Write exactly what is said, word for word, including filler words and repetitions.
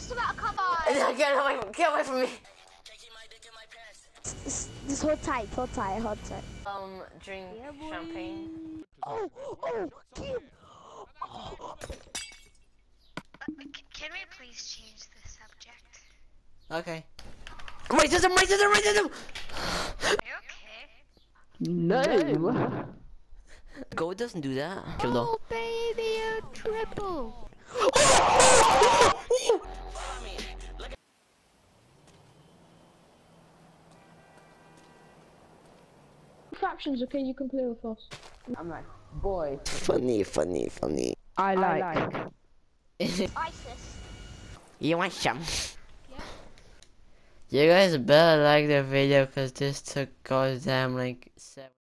just about to come on. Get away, get away from me. Just hold tight, hold tight, hold tight. Um, drink Yeah, champagne. Oh, oh, Kim. Oh. Can we please change the subject? Okay. Racism, racism, racism! Are you okay? No. Gold doesn't do that. Kill though. Oh, baby, a triple. Fractions, okay, you can play with us. I'm like, boy. Funny, funny, funny. I like. I like. ISIS. You want some? Yeah. You guys better like the video because this took goddamn like seven.